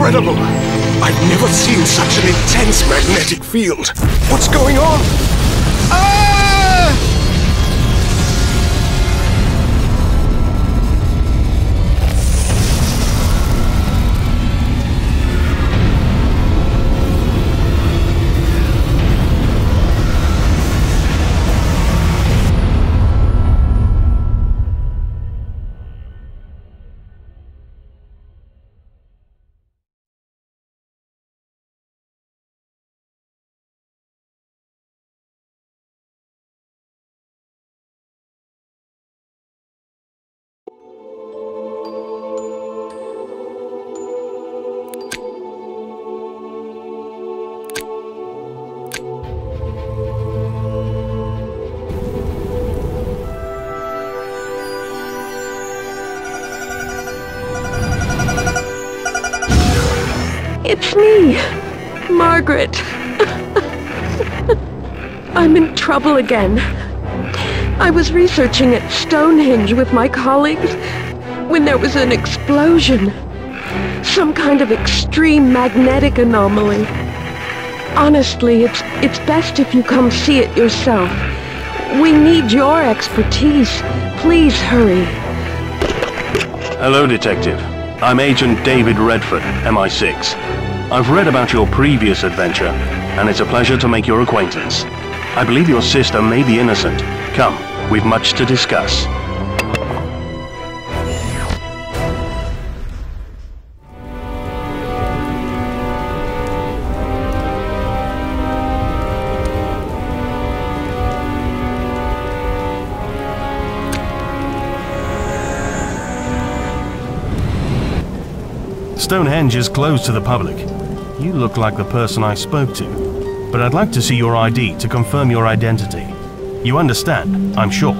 incredible! I've never seen such an intense magnetic field. What's going on? Ah! It's me, Margaret. I'm in trouble again. I was researching at Stonehenge with my colleagues when there was an explosion. Some kind of extreme magnetic anomaly. Honestly, it's best if you come see it yourself. We need your expertise. Please hurry. Hello, Detective. I'm Agent David Redford, MI6. I've read about your previous adventure, and it's a pleasure to make your acquaintance. I believe your sister may be innocent. Come, we've much to discuss. Stonehenge is closed to the public. You look like the person I spoke to, but I'd like to see your ID to confirm your identity. You understand, I'm sure.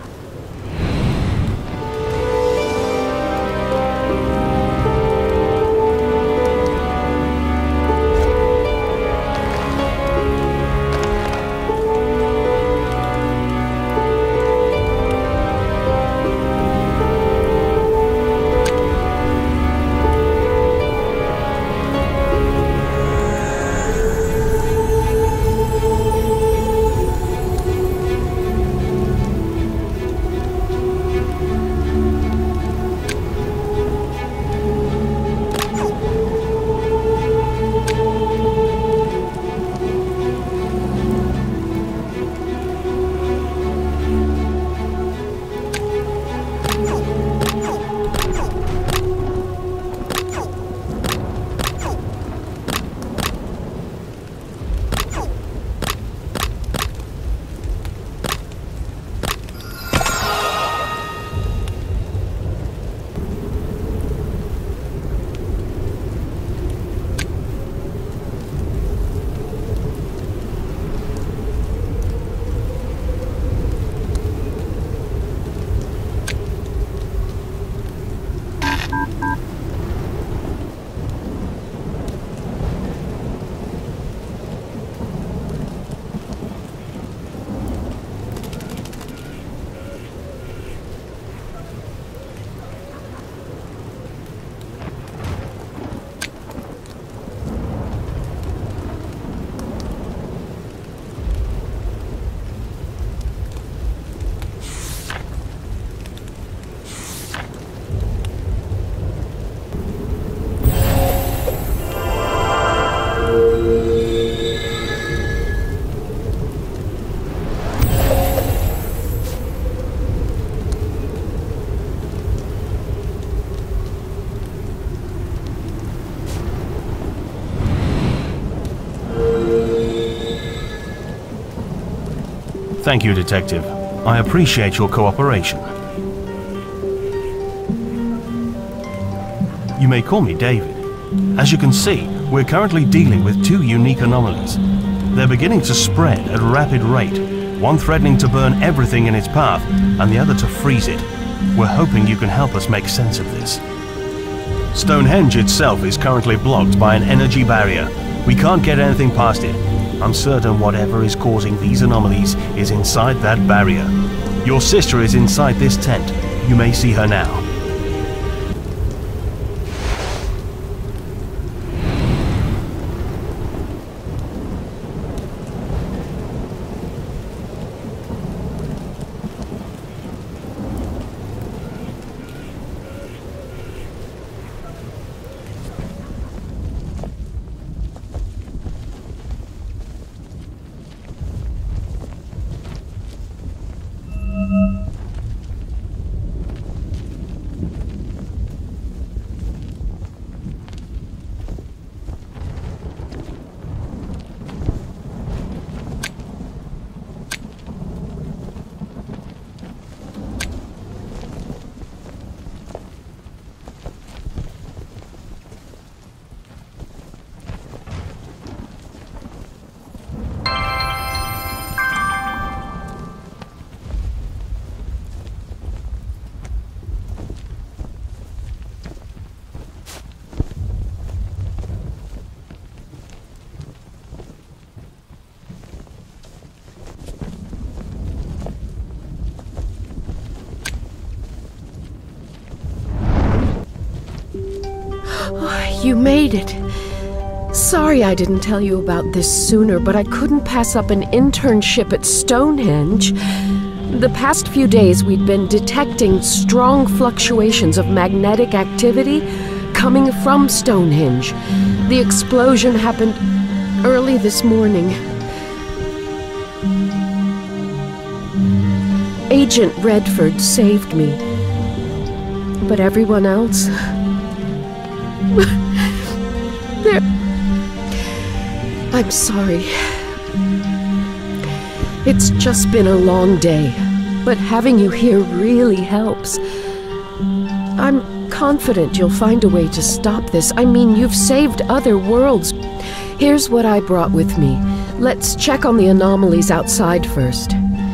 Thank you, Detective. I appreciate your cooperation. You may call me David. As you can see, we're currently dealing with two unique anomalies. They're beginning to spread at a rapid rate, one threatening to burn everything in its path, and the other to freeze it. We're hoping you can help us make sense of this. Stonehenge itself is currently blocked by an energy barrier. We can't get anything past it. I'm certain whatever is causing these anomalies is inside that barrier. Your sister is inside this tent. You may see her now. You made it. Sorry I didn't tell you about this sooner, but I couldn't pass up an internship at Stonehenge. The past few days we'd been detecting strong fluctuations of magnetic activity coming from Stonehenge. The explosion happened early this morning. Agent Redford saved me. But everyone else... I'm sorry. It's just been a long day, but having you here really helps. I'm confident you'll find a way to stop this. I mean, you've saved other worlds. Here's what I brought with me. Let's check on the anomalies outside first.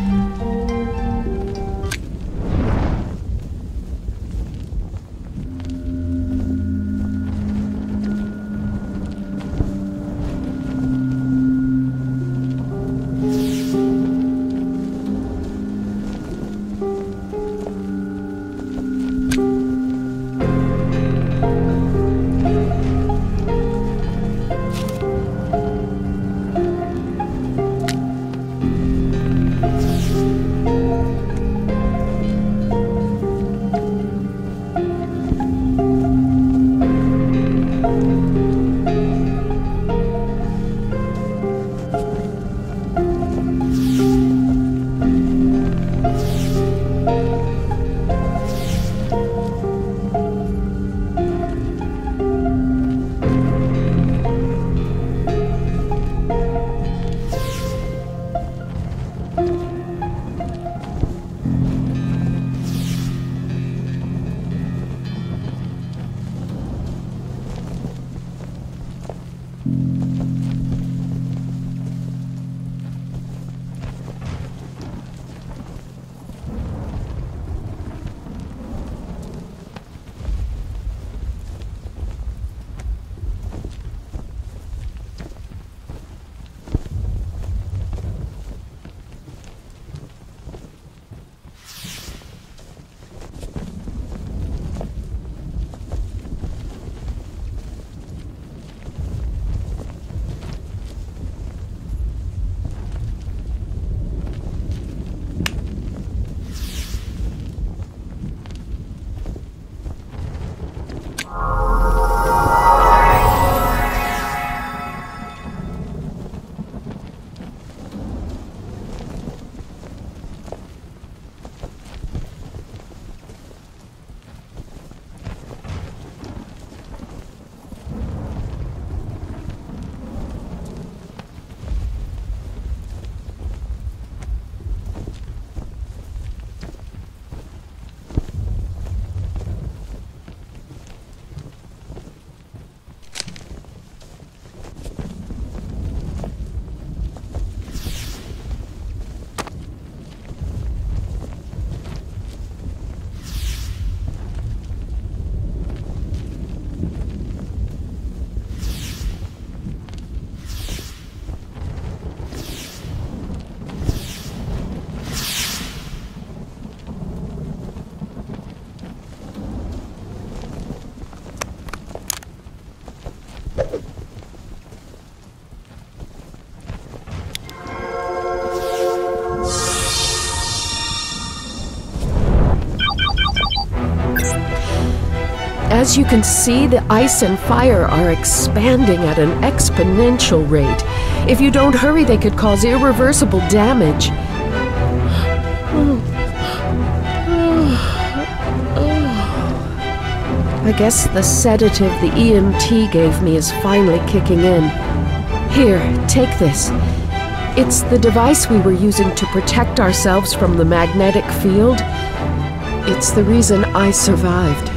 As you can see, the ice and fire are expanding at an exponential rate. If you don't hurry, they could cause irreversible damage. I guess the sedative the EMT gave me is finally kicking in. Here, take this. It's the device we were using to protect ourselves from the magnetic field. It's the reason I survived.